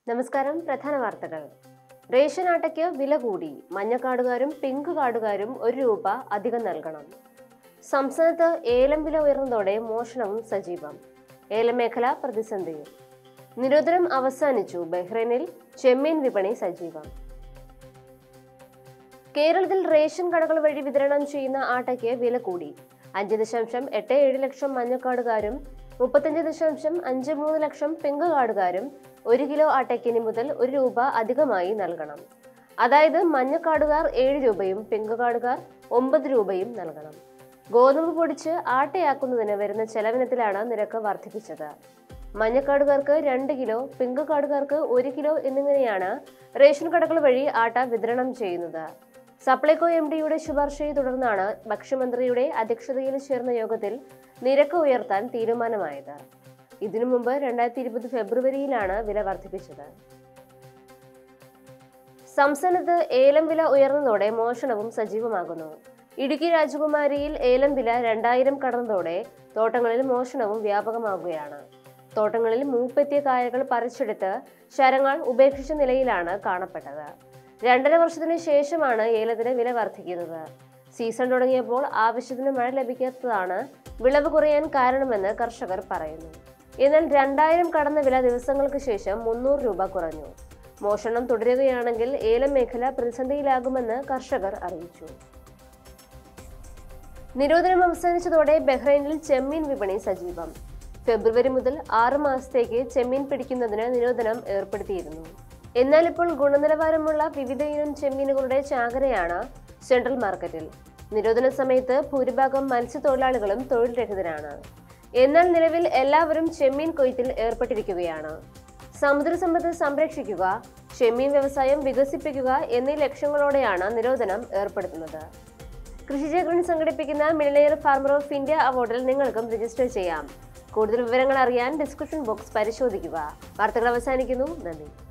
നമസ്കാരം. പ്രധാന വാർത്തകൾ. റേഷൻ ആട്ടയ്ക്ക് വില കൂടി. മഞ്ഞക്കാർഡുകാരും പിങ്ക് കാർഡുകാരും ₹1 അധികം നൽകണം. സംസ്ഥാനത്ത് ഏലം വില ഉയർന്നതോടെ മോഷണവും സജീവം. ഏലം മേഖല പ്രതിസന്ധിയിൽ. നിരോധനം അവസാനിച്ചു. ബഹ്റൈനിൽ ചെമ്മീൻ വിപണി സജീവം. കേരളത്തിൽ റേഷൻ കടകൾ വഴി വിതരണം ചെയ്യുന്ന ആട്ടയ്ക്ക് വില കൂടി. 5.87 ലക്ഷം മഞ്ഞക്കാർഡുകാരും 35.53 ലക്ഷം പിങ്ക് കാർഡുകാരും 1 കിലോ ആട്ടയ്ക്ക് ഇനി മുതൽ ₹1 അധികമായി നൽകണം. അതായത് മഞ്ഞക്കാർഡുകാർ ₹7 പിങ്ക് കാർഡുകാർ ₹9 നൽകണം. ഗോതമ്പ് പൊടിച്ച് ആട്ടയാക്കുന്നതിന് വരുന്ന ചെലവിനത്തിലാണ് നിരക്ക് വർദ്ധിപ്പിച്ചത്. മഞ്ഞക്കാർഡുകാർക്ക് 2 കിലോ, പിങ്ക് കാർഡുകാർക്ക് 1 കിലോ എന്നിങ്ങനെയാണ് റേഷൻ കടകൾ വഴി ആട്ട വിതരണം ചെയ്യുന്നത്. സപ്ലൈകോ MD-യുടെ ശുപാർശയെ തുടർന്നാണ് ഭക്ഷ്യമന്ത്രിയുടെ അധ്യക്ഷതയിൽ ചേർന്ന യോഗത്തിൽ നിരക്ക് ഉയർത്താൻ തീരുമാനമായത്. ഇതിനു മുമ്പ് 2020 ഫെബ്രുവരിയിലാണ് വില വർദ്ധിപ്പിച്ചത്. സംസ്ഥാനത്ത് ഏലം വില ഉയർന്നതോടെ മോഷണവും സജീവമാകുന്നു. ഇടുക്കി രാജകുമാരിയിൽ ഏലം വില 2000 കടന്നതോടെ തോട്ടങ്ങളിൽ മോഷണവും വ്യാപകമാകുകയാണ്. തോട്ടങ്ങളിൽ മൂപ്പെത്തിയ കായകൾ പറിച്ചെടുത്ത് ശരങ്ങൾ ഉപേക്ഷിച്ച നിലയിലാണ് കാണപ്പെട്ടത്. 2.5 വർഷത്തിന് ശേഷമാണ് ഏലത്തിന് വില വർദ്ധിക്കുന്നത്. സീസൺ തുടങ്ങിയപ്പോൾ ആവശ്യത്തിന് മഴ ലഭിക്കാത്തതാണ് വിളവ് കുറയാൻ കാരണമെന്ന് കർഷകർ പറയുന്നു. എന്നാൽ 2000 കടന്ന വില ദിവസങ്ങൾക്ക് ശേഷം ₹300 കുറഞ്ഞു. മോഷണം തുടരുകയാണെങ്കിൽ ഏലം മേഖല പ്രതിസന്ധിയിലാകുമെന്ന് കർഷകർ അറിയിച്ചു. നിരോധനം അവസാനിച്ചതോടെ ബഹ്റൈനിൽ ചെമ്മീൻ വിപണി സജീവം. ഫെബ്രുവരി മുതൽ 6 മാസത്തേക്ക് ചെമ്മീൻ പിടിക്കുന്നതിന് നിരോധനം ഏർപ്പെടുത്തിയിരുന്നു. എന്നാൽ ഇപ്പോൾ ഗുണനിലവാരമുള്ള വിവിധ ഇനം ചെമ്മീനുകളുടെ ചാകരയാണ് സെൻട്രൽ മാർക്കറ്റിൽ. നിരോധന സമയത്ത് ഭൂരിഭാഗം മത്സ്യത്തൊഴിലാളികളും തൊഴിൽ രഹിതരാണ്. എന്നാൽ നിലവിൽ എല്ലാവരും ചെമ്മീൻ കൊയ്ത്തിൽ ഏർപ്പെട്ടിരിക്കുകയാണ്. സമുദ്രസമ്പത്ത് സംരക്ഷിക്കുക, ചെമ്മീൻ വ്യവസായം വികസിപ്പിക്കുക എന്നീ ലക്ഷ്യങ്ങളോടെയാണ് നിരോധനം ഏർപ്പെടുത്തുന്നത്. കൃഷിചക്രൻ സംഘടിപ്പിക്കുന്ന മില്ലനിയർ ഫാർമർ ഓഫ് ഇന്ത്യ അവാർഡിൽ നിങ്ങൾക്കും രജിസ്റ്റർ ചെയ്യാം. കൂടുതൽ വിവരങ്ങൾ അറിയാൻ ഡിസ്ക്രിപ്ഷൻ ബോക്സ് പരിശോധിക്കുക. വാർത്തകൾ അവസാനിക്കുന്നു. നന്ദി.